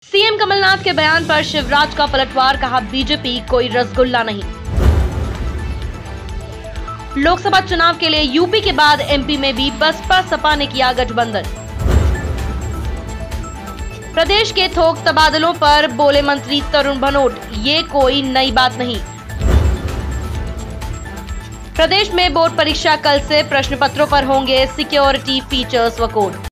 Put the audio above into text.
CM Kamal Nath के बयान पर शिवराज का पलटवार, कहा बीजेपी कोई रसगुल्ला नहीं। लोकसभा चुनाव के लिए यूपी के बाद एमपी में भी बसपा सपा ने किया गठबंधन। प्रदेश के थोक तबादलों पर बोले मंत्री तरुण भनोट, ये कोई नई बात नहीं। प्रदेश में बोर्ड परीक्षा कल से, प्रश्न पत्रों पर होंगे सिक्योरिटी फीचर्स व कोड।